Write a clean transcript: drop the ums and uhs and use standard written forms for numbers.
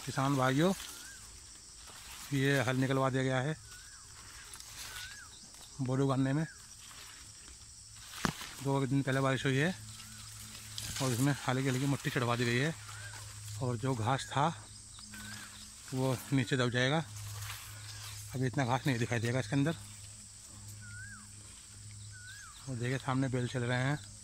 किसान भाइयों, ये हल निकलवा दिया गया है बोरू गाड़ने में। 2 दिन पहले बारिश हुई है और इसमें हल्की हल्की मिट्टी चढ़वा दी गई है और जो घास था वो नीचे दब जाएगा। अभी इतना घास नहीं दिखाई देगा इसके अंदर। और देखिए सामने बैल चल रहे हैं।